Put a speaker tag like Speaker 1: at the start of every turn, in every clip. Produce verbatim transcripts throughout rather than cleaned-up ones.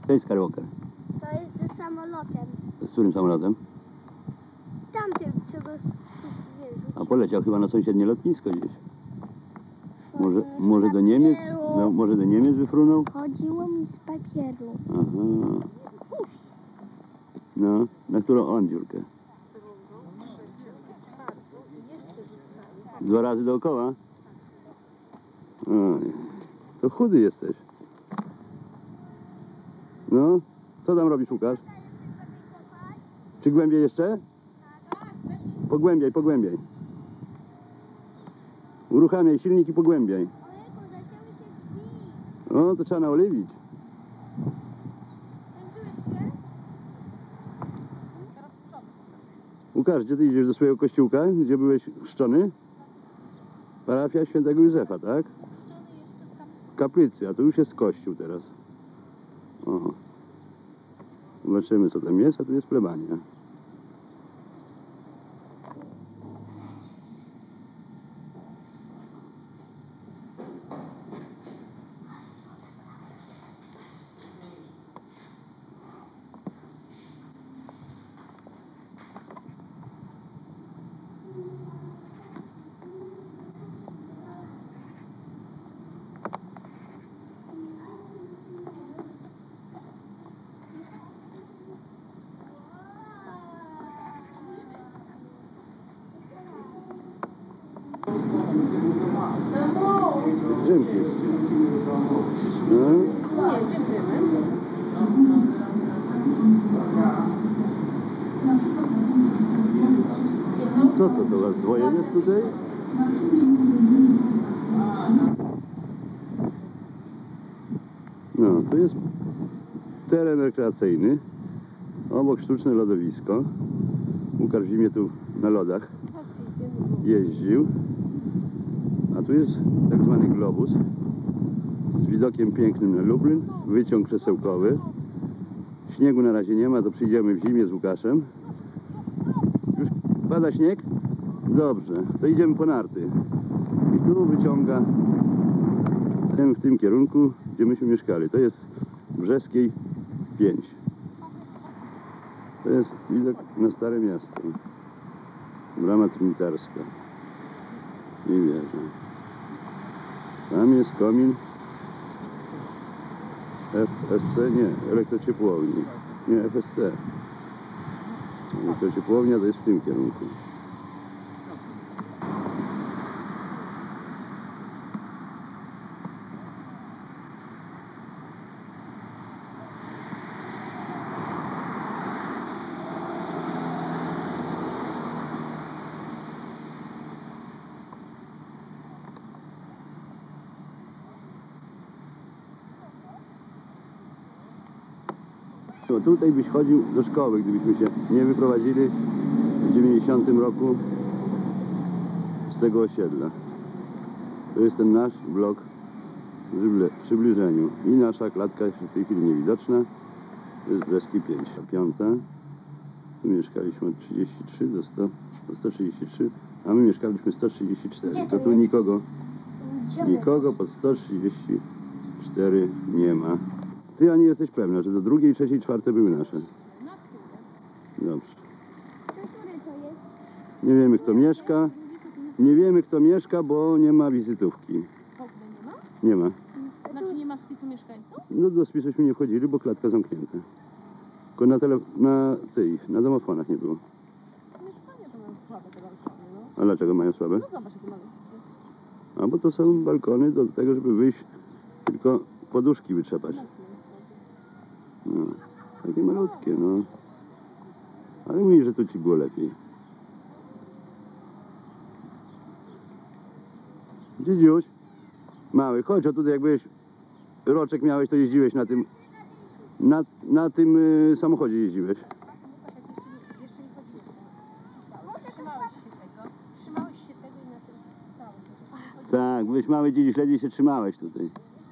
Speaker 1: Cześć Skywalker.
Speaker 2: To jest ze samolotem.
Speaker 1: Z którym samolotem?
Speaker 2: Tamtym, czego wiesz.
Speaker 1: A poleciał chyba na sąsiednie lotnisko gdzieś. Może,
Speaker 2: z
Speaker 1: może do Niemiec?
Speaker 2: papieru.
Speaker 1: No, może do Niemiec wyfrunął?
Speaker 2: Chodziło mi z papieru.
Speaker 1: Aha. No, na którą on dziurkę? Dwa razy dookoła? Oj, to chudy jesteś. No, co tam robisz, Łukasz? Czy głębiej jeszcze? Pogłębiaj, pogłębiaj. Uruchamiaj silnik i pogłębiaj. O, to trzeba naoliwić. Łukasz, gdzie ty idziesz do swojego kościółka? Gdzie byłeś chrzczony? Parafia Świętego Józefa, tak? W kaplicy, a to już jest kościół teraz. O. Zobaczymy, co tam jest, a tu jest plebania. Dzięki. No.
Speaker 3: Nie, dziękujemy.
Speaker 1: Co to, to was dwoje jest tutaj? No, to jest teren rekreacyjny. Obok sztuczne lodowisko. Łukasz w zimie tu na lodach jeździł. A tu jest tak zwany globus z widokiem pięknym na Lublin, wyciąg krzesełkowy. Śniegu na razie nie ma, to przyjdziemy w zimie z Łukaszem. Już pada śnieg? Dobrze, to idziemy po narty. I tu wyciąga ten w tym kierunku, gdzie myśmy mieszkali. To jest Brzeskiej pięć. To jest widok na Stare Miasto. Brama cmentarska. Nie wierzę. Tam jest komin F S C, nie, elektrociepłowni. Nie, F S C. Elektrociepłownia to jest w tym kierunku. No, tutaj byś chodził do szkoły, gdybyśmy się nie wyprowadzili w dziewięćdziesiątym roku z tego osiedla. To jest ten nasz blok w przybliżeniu. I nasza klatka jest w tej chwili niewidoczna. To jest Brzeski pięć. Piąta. Tu mieszkaliśmy od trzydzieści trzy do sto, do sto trzydzieści trzy, a my mieszkaliśmy sto trzydzieści cztery. To tu nikogo, nikogo pod sto trzydzieści cztery nie ma. Ty, Ani, jesteś pewna, że do drugiej, trzeciej, czwarte były nasze? Dobrze. Nie wiemy, kto mieszka. Nie wiemy, kto mieszka, bo nie ma wizytówki. Nie ma?
Speaker 3: Znaczy nie ma spisu mieszkańców?
Speaker 1: No do spisuśmy nie wchodzili, bo klatka zamknięta. Tylko na, tele, na, tej, na domofonach nie było.
Speaker 3: Mieszkania to mają słabe te balkony, no.
Speaker 1: A dlaczego mają słabe?
Speaker 3: No zobacz, jakie malutkie.
Speaker 1: A bo to są balkony do tego, żeby wyjść, tylko poduszki wytrzepać. No, takie malutkie, no. Ale mówi, że tu ci było lepiej. Dziedziuś, mały, chodź, o tutaj jak byłeś, roczek miałeś, to jeździłeś na tym, na, na tym y, samochodzie jeździłeś.
Speaker 3: Jeszcze nie chodziłeś. Trzymałeś się tego. Trzymałeś się tego i na tym stałeś.
Speaker 1: Tak, byłeś mały, dziedziuś, ledwie się trzymałeś tutaj.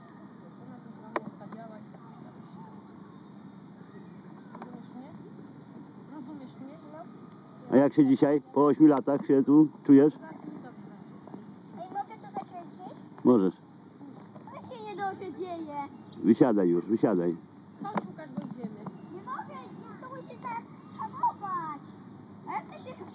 Speaker 1: A jak się dzisiaj, po ośmiu latach się tu czujesz?
Speaker 2: Ej, mogę to zakręcić?
Speaker 1: Możesz.
Speaker 2: Co się nie dobrze dzieje?
Speaker 1: Wysiadaj już, wysiadaj.
Speaker 3: Chodź, Łukasz,
Speaker 2: chcę hamować. A jak ty się...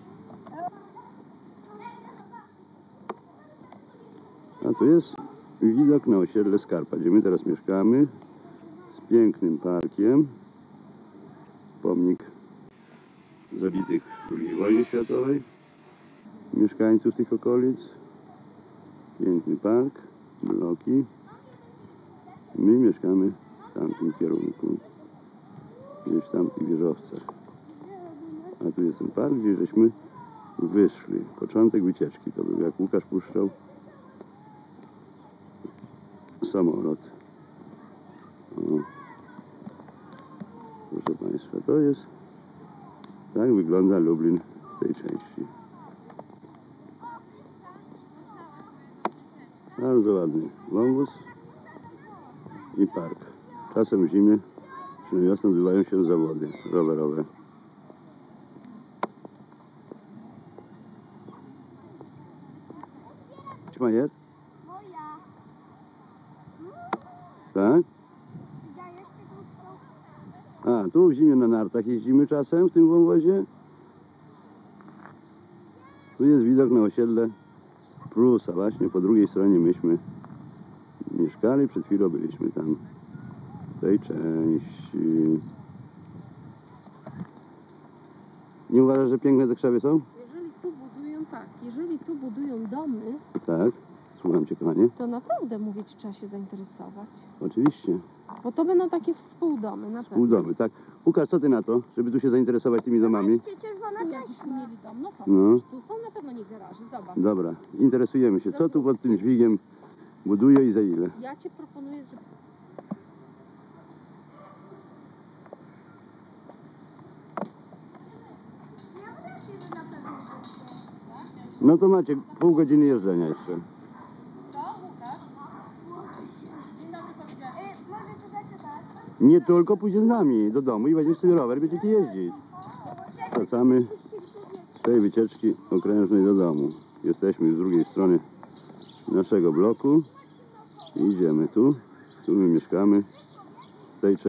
Speaker 1: A tu jest widok na osiedle Skarpa, gdzie my teraz mieszkamy, z pięknym parkiem. Pomnik zabitych w drugiej wojnie światowej, mieszkańców tych okolic. Piękny park, bloki. My mieszkamy w tamtym kierunku, gdzieś w tamtych wieżowcach. A tu jest ten park, gdzie żeśmy wyszli. Początek wycieczki to był, jak Łukasz puszczał samolot. O. Proszę Państwa, to jest, tak wygląda Lublin w tej części. Bardzo ładny wąwóz i park. Czasem w zimie, czy na wiosnę odbywają się zawody rowerowe. Ćma jest?
Speaker 2: Moja.
Speaker 1: Tak?
Speaker 2: Wydajesz tego
Speaker 1: A, tu w zimie na nartach jeździmy czasem w tym wąwozie. Tu jest widok na osiedle Prusa, właśnie po drugiej stronie myśmy mieszkali, przed chwilą byliśmy tam w tej części. Nie uważasz, że piękne te krzewy są?
Speaker 3: Jeżeli tu budują, tak, jeżeli tu budują domy,
Speaker 1: Tak, słucham Cię, kochanie.
Speaker 3: to naprawdę mówię Ci, trzeba się zainteresować.
Speaker 1: Oczywiście,
Speaker 3: Bo to będą takie współdomy, na pewno.
Speaker 1: półdomy, tak. Łukasz, co Ty na to, żeby tu się zainteresować tymi domami?
Speaker 2: Zobaczcie, czerwona
Speaker 3: Tu jakbyśmy
Speaker 2: taśma.
Speaker 3: mieli dom, no co,
Speaker 1: No.
Speaker 3: tu są na pewno nie garaże, zobacz.
Speaker 1: Dobra, interesujemy się, co tu pod tym dźwigiem buduje i za ile?
Speaker 3: Ja Ci proponuję, że
Speaker 1: No to macie pół godziny jeżdżenia jeszcze.
Speaker 3: Co, Łukasz? Dzień dobry, powiedziałaś.
Speaker 2: Y, może tutaj czytać?
Speaker 1: Nie tylko pójdzie z nami do domu i weźmiesz sobie rower i będziecie jeździć. Wracamy z tej wycieczki okrężnej do domu. Jesteśmy z drugiej strony naszego bloku. Idziemy tu, tu my mieszkamy. W tej